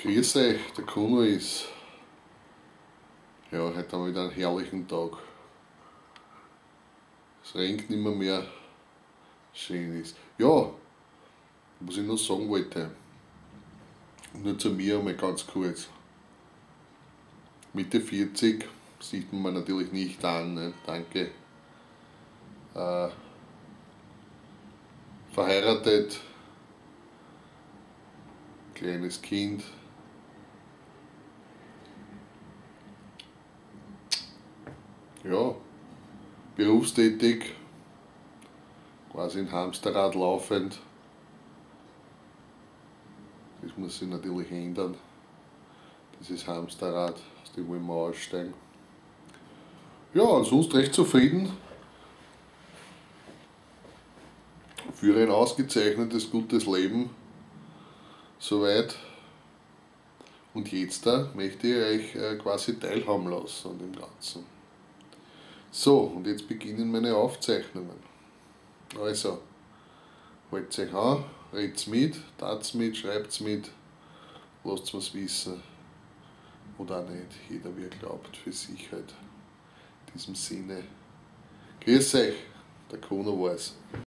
Grüß euch, der Kuno ist. Ja, heute haben wir wieder einen herrlichen Tag. Es regnet nicht mehr, schön ist. Ja, was ich noch sagen wollte, nur zu mir einmal ganz kurz. Mitte 40 sieht man mir natürlich nicht an, ne? Danke. Verheiratet, kleines Kind. Ja, berufstätig, quasi ein Hamsterrad laufend. Das muss sich natürlich ändern, dieses Hamsterrad, aus dem wollen wir aussteigen. Ja, ansonsten recht zufrieden. Führe ein ausgezeichnetes, gutes Leben. Soweit. Und jetzt möchte ich euch quasi teilhaben lassen an dem Ganzen. So, und jetzt beginnen meine Aufzeichnungen. Also, halt's euch an, redt's mit, tat's mit, schreibt's mit, lasst mir's wissen. Oder auch nicht, jeder wie er glaubt, für sich halt. In diesem Sinne. Grüß euch, der Kuno war's.